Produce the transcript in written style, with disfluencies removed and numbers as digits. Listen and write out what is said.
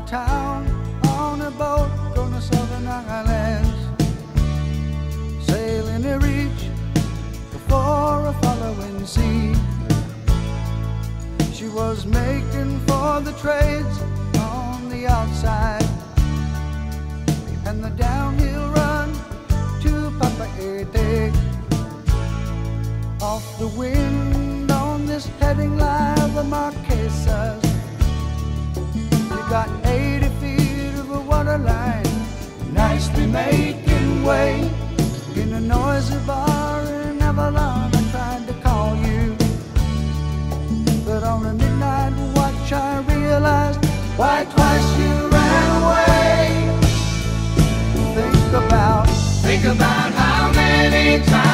town on a boat going to Southern Islands, sailing to reach before a following sea. She was making for the trades on the outside and the downhill run to Papeete. Off the wind on this heading line, the Marquesas. You got 80 feet of a water line, nicely making way. In a noisy bar in Avalon, I tried to call you, but on a midnight watch I realized why twice you ran away. Think about how many times